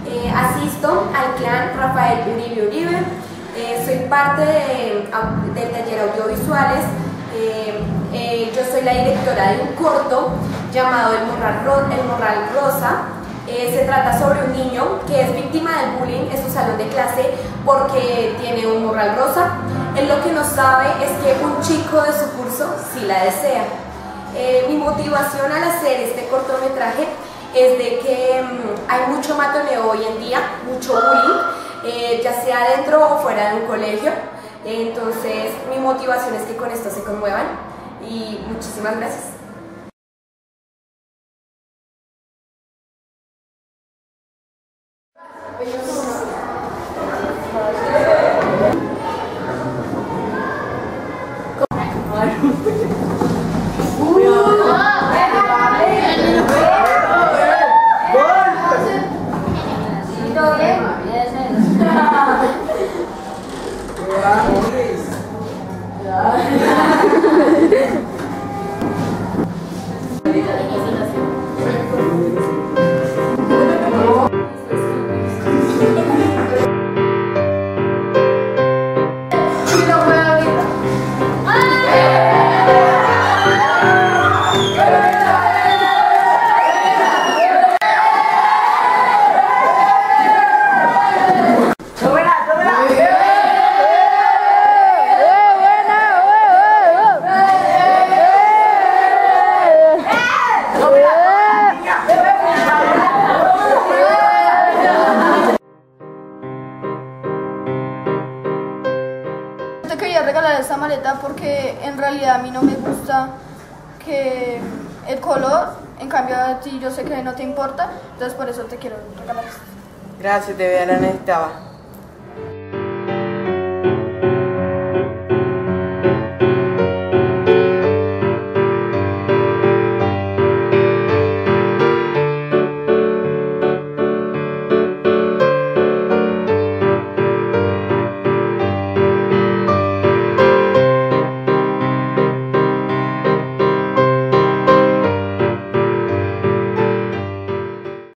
Asisto al clan Rafael Uribe Uribe, soy parte del taller audiovisuales, yo soy la directora de un corto llamado El Morral Rosa. Se trata sobre un niño que es víctima del bullying en su salón de clase porque tiene un morral rosa. Él lo que no sabe es que un chico de su curso sí la desea. Mi motivación al hacer este cortometraje es de que hay mucho matoneo hoy en día, mucho bullying, ya sea dentro o fuera de un colegio. Entonces mi motivación es que con esto se conmuevan y muchísimas gracias. Te quería regalar esta maleta porque en realidad a mí no me gusta que el color, en cambio a ti yo sé que no te importa, entonces por eso te quiero regalar esto. Gracias, de verdad necesitaba.